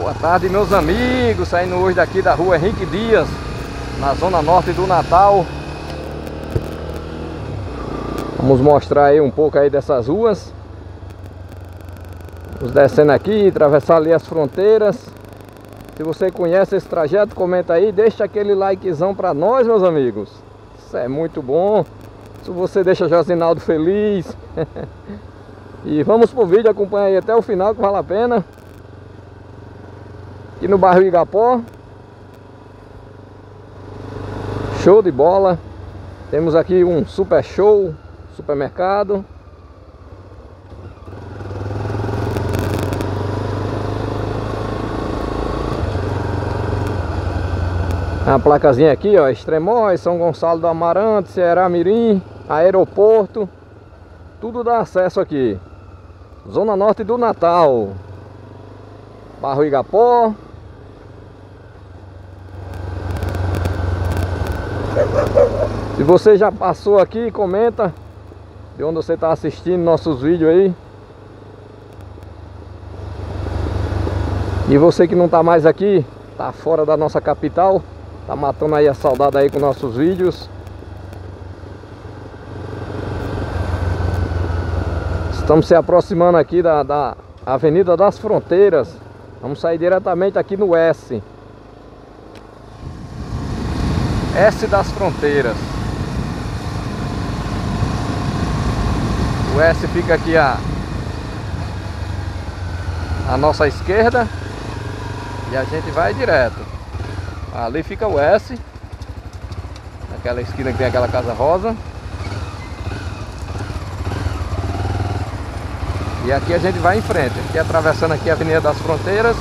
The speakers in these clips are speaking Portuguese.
Boa tarde, meus amigos, saindo hoje daqui da rua Henrique Dias, na zona norte do Natal. Vamos mostrar aí um pouco aí dessas ruas. Vamos descendo aqui, atravessar ali as fronteiras. Se você conhece esse trajeto, comenta aí, deixa aquele likezão pra nós, meus amigos. Isso é muito bom. Se você deixa Josinaldo feliz. E vamos pro vídeo, acompanha aí até o final que vale a pena. Aqui no bairro Igapó. Show de bola. Temos aqui um super show, supermercado. A placazinha aqui, ó, Extremóis, São Gonçalo do Amarante, Ceará Mirim, aeroporto. Tudo dá acesso aqui. Zona norte do Natal. Bairro Igapó. Se você já passou aqui, comenta de onde você está assistindo nossos vídeos aí. E você que não está mais aqui, está fora da nossa capital, tá matando aí a saudade aí com nossos vídeos. Estamos se aproximando aqui da Avenida das Fronteiras. Vamos sair diretamente aqui no S das Fronteiras. O S fica aqui à nossa esquerda. E a gente vai direto. Ali fica o S. Naquela esquina que tem aquela casa rosa. E aqui a gente vai em frente. Aqui atravessando aqui a Avenida das Fronteiras.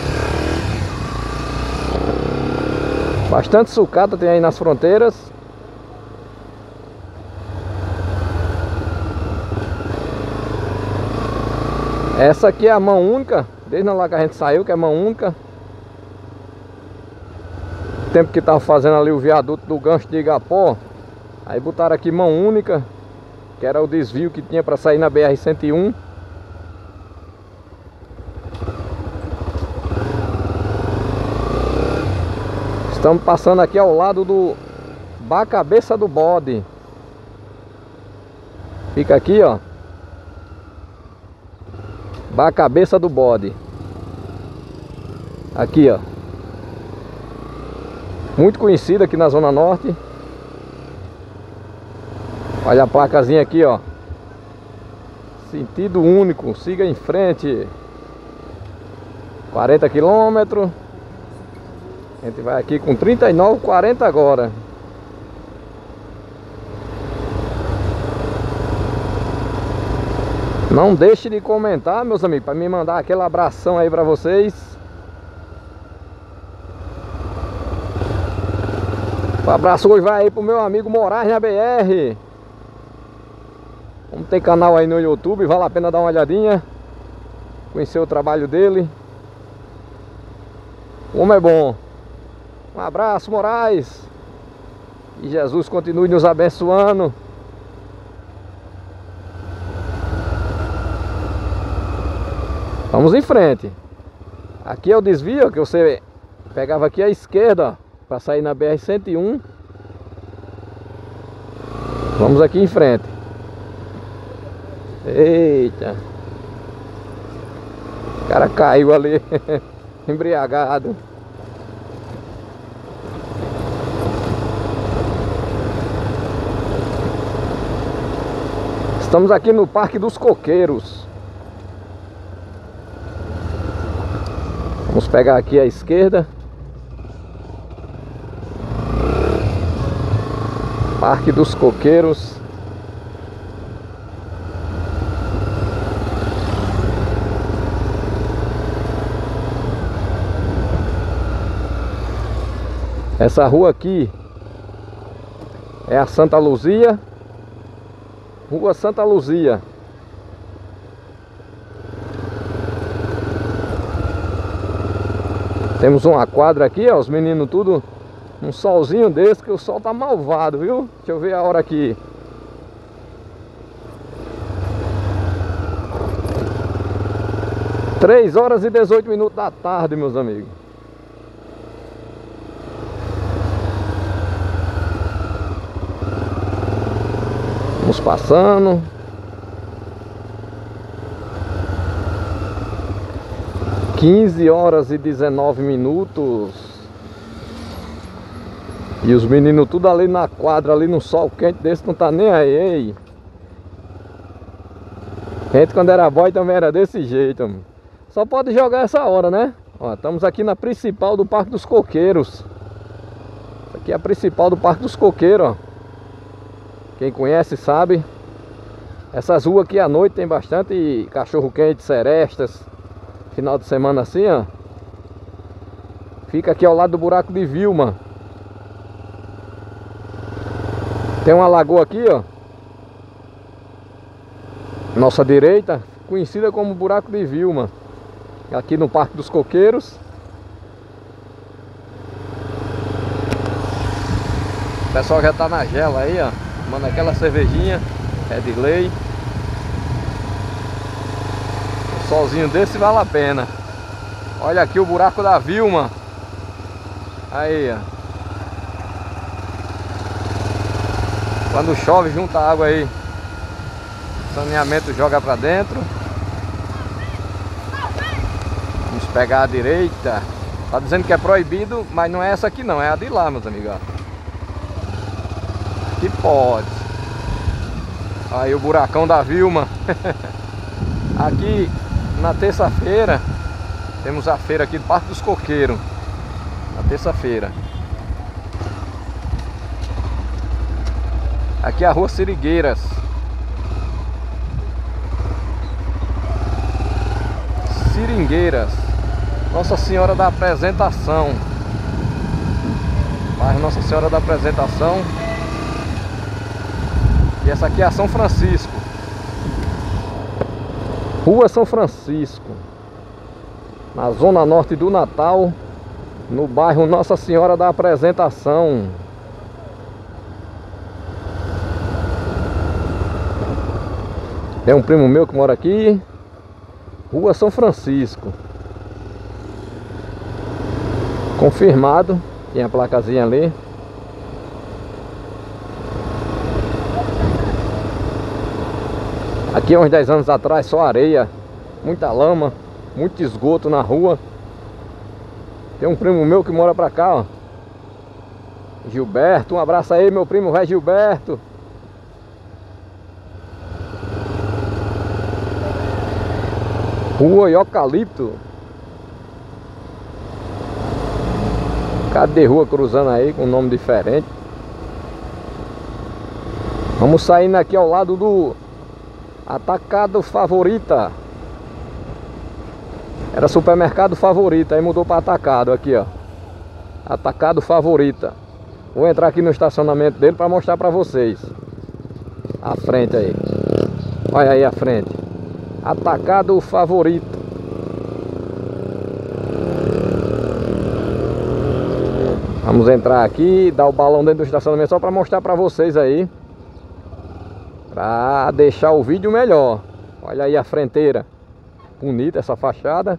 Bastante sucata tem aí nas fronteiras. Essa aqui é a mão única. Desde lá que a gente saiu, que é mão única. O tempo que tava fazendo ali o viaduto do gancho de Igapó, aí botaram aqui mão única, que era o desvio que tinha para sair na BR-101. Estamos passando aqui ao lado do Cabeça do Bode. Fica aqui, ó. Cabeça do Bode. Aqui, ó. Muito conhecido aqui na Zona Norte. Olha a placazinha aqui, ó. Sentido único, siga em frente. 40 km. A gente vai aqui com 39,40 agora. Não deixe de comentar, meus amigos, para me mandar aquele abração aí para vocês. O abraço hoje vai aí pro meu amigo Moraes na BR. Como tem canal aí no YouTube, vale a pena dar uma olhadinha, conhecer o trabalho dele. Como é bom. Um abraço, Moraes. E Jesus continue nos abençoando. Vamos em frente. Aqui é o desvio que você pegava aqui à esquerda para sair na BR-101. Vamos aqui em frente. Eita. O cara caiu ali. Embriagado. Estamos aqui no Parque dos Coqueiros. Vamos pegar aqui à esquerda. Parque dos Coqueiros. Essa rua aqui é a Santa Luzia. Rua Santa Luzia. Temos uma quadra aqui, ó, os meninos tudo. Um solzinho desse, que o sol tá malvado, viu? Deixa eu ver a hora aqui. 3 horas e 18 minutos da tarde, meus amigos. Vamos passando. Quinze horas e 19 minutos. E os meninos tudo ali na quadra, ali no sol quente desse, não tá nem aí, ei. Gente, quando era boy também era desse jeito, mano. Só pode jogar essa hora, né? Ó, estamos aqui na principal do Parque dos Coqueiros. Essa aqui é a principal do Parque dos Coqueiros, ó. Quem conhece sabe. Essas ruas aqui à noite tem bastante cachorro quente, serestas. Final de semana assim, ó. Fica aqui ao lado do buraco de Vilma. Tem uma lagoa aqui, ó. Nossa direita, conhecida como buraco de Vilma. Aqui no Parque dos Coqueiros. O pessoal já tá na gela aí, ó. Tomando aquela cervejinha, é de lei. Um solzinho desse vale a pena. Olha aqui o buraco da Vilma. Aí, ó. Quando chove, junta água aí. O saneamento joga pra dentro. Vamos pegar a direita. Tá dizendo que é proibido, mas não é essa aqui não, é a de lá, meus amigos. Que pode. Aí o buracão da Vilma. Aqui na terça-feira temos a feira aqui do Parque dos Coqueiros. Na terça-feira. Aqui é a Rua Seringueiras. Seringueiras. Nossa Senhora da Apresentação. Bairro Nossa Senhora da Apresentação. E essa aqui é a São Francisco. Rua São Francisco. Na zona norte do Natal. No bairro Nossa Senhora da Apresentação. Tem um primo meu que mora aqui. Rua São Francisco. Confirmado. Tem a placazinha ali. Aqui uns 10 anos atrás só areia. Muita lama. Muito esgoto na rua. Tem um primo meu que mora pra cá, ó. Gilberto. Um abraço aí, meu primo velho Gilberto. Rua Eucalipto. Cadê rua cruzando aí com um nome diferente? Vamos saindo aqui ao lado do Atacado Favorita. Era Supermercado Favorita, aí mudou para Atacado aqui, ó. Atacado Favorita. Vou entrar aqui no estacionamento dele para mostrar para vocês. A frente aí. Olha aí a frente. Atacado Favorito. Vamos entrar aqui, dar o balão dentro do estacionamento só para mostrar para vocês aí. Para deixar o vídeo melhor. Olha aí a frenteira. Bonita essa fachada.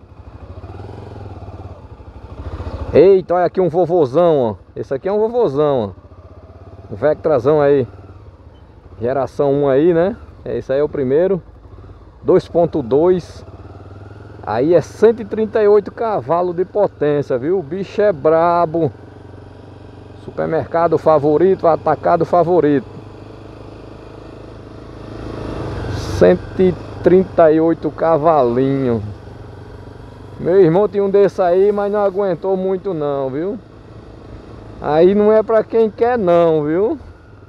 Eita, olha aqui um vovozão, ó. Esse aqui é um vovozão, ó. Um Vectrazão aí. Geração 1 aí, né? Esse aí é o primeiro. 2.2. Aí é 138 cavalos de potência, viu? O bicho é brabo. Supermercado Favorito, Atacado Favorito. 138 cavalinhos. Meu irmão tinha um desse aí, mas não aguentou muito não, viu? Aí não é pra quem quer não, viu?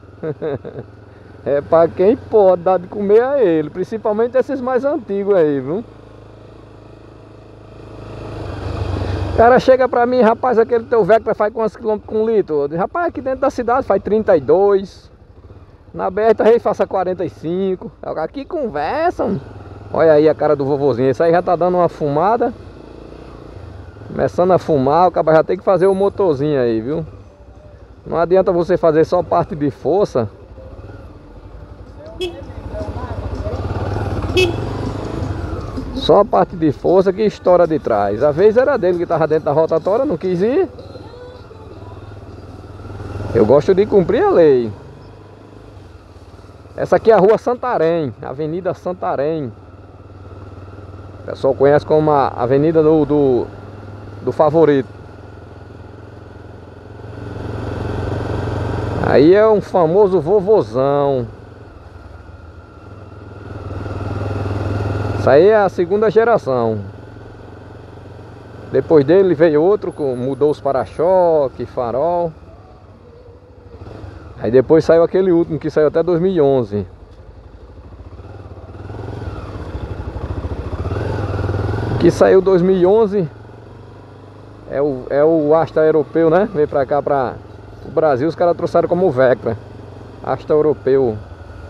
É pra quem pode dar de comer a ele. Principalmente esses mais antigos aí, viu? O cara chega pra mim, rapaz, aquele teu Vectra faz quantos quilômetros com litro? Eu digo, rapaz, aqui dentro da cidade faz 32. Na BR aí faça 45. Aqui conversam. Olha aí a cara do vovozinho. Esse aí já tá dando uma fumada. Começando a fumar, o cara já tem que fazer o motorzinho aí, viu? Não adianta você fazer só parte de força. Só a parte de força que estoura de trás. A vez era dele que estava dentro da rotatória, não quis ir. Eu gosto de cumprir a lei. Essa aqui é a Rua Santarém, Avenida Santarém. O pessoal conhece como a Avenida do Favorito. Aí é um famoso vovozão. Isso aí é a segunda geração. Depois dele veio outro, mudou os para-choques, farol. Aí depois saiu aquele último que saiu até 2011. Que saiu 2011 é o Astra europeu, né? Veio pra cá, pra o Brasil, os caras trouxeram como Vectra. Astra europeu.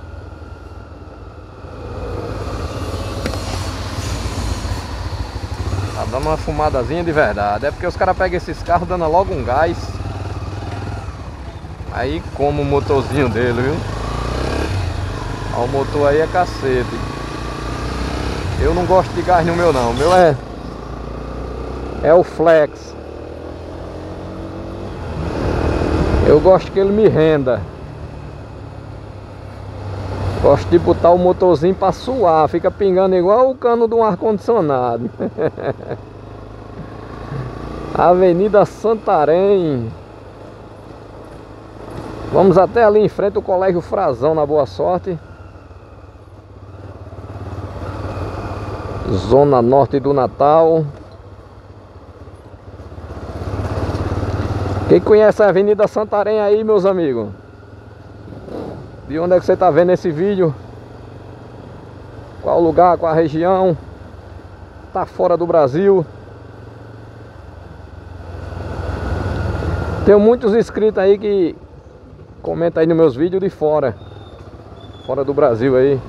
Tá dando uma fumadazinha de verdade. É porque os caras pegam esses carros dando logo um gás. Aí como o motorzinho dele, viu? Ó, o motor aí é cacete. Eu não gosto de gás no meu não. O meu é o Flex. Eu gosto que ele me renda. Gosto de botar o motorzinho pra suar. Fica pingando igual o cano de um ar-condicionado. Avenida Santarém. Vamos até ali em frente ao Colégio Frazão, na Boa Sorte. Zona Norte do Natal. Quem conhece a Avenida Santarém aí, meus amigos? De onde é que você está vendo esse vídeo? Qual lugar, qual a região? Tá fora do Brasil? Tenho muitos inscritos aí que comenta aí nos meus vídeos de fora do Brasil aí.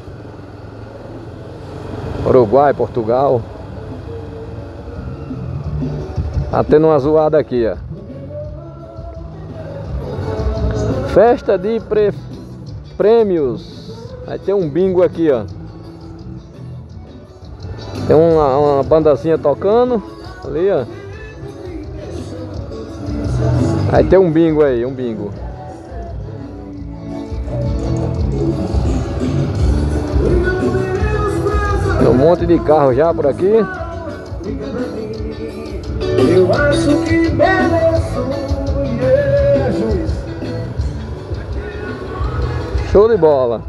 Uruguai, Portugal. Tá tendo uma zoada aqui, ó. Festa de prêmios. Aí tem um bingo aqui, ó. Tem uma bandazinha tocando ali, ó. Aí tem um bingo aí, um bingo. Tem um monte de carro já por aqui. Eu acho que mereço. Show de bola.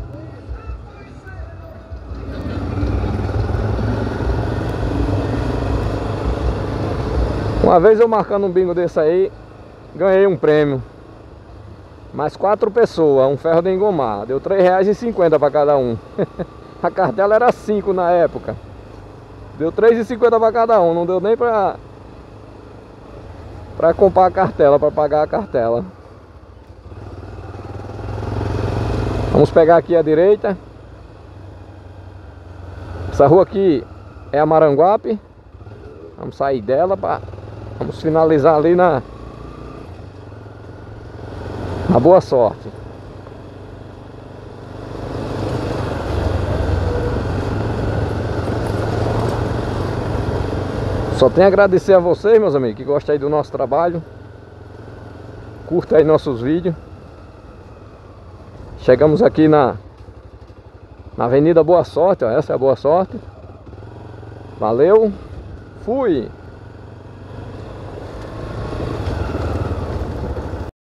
Uma vez eu marcando um bingo desse aí, ganhei um prêmio. Mais 4 pessoas, um ferro de engomar. Deu R$3,50 para cada um. A cartela era 5 na época. Deu R$3,50 para cada um. Não deu nem para comprar a cartela, para pagar a cartela. Vamos pegar aqui à direita. Essa rua aqui é a Maranguape. Vamos sair dela para... Vamos finalizar ali na Boa Sorte. Só tenho a agradecer a vocês, meus amigos, que gostam aí do nosso trabalho. Curta aí nossos vídeos. Chegamos aqui na Avenida Boa Sorte, ó. Essa é a Boa Sorte. Valeu, fui!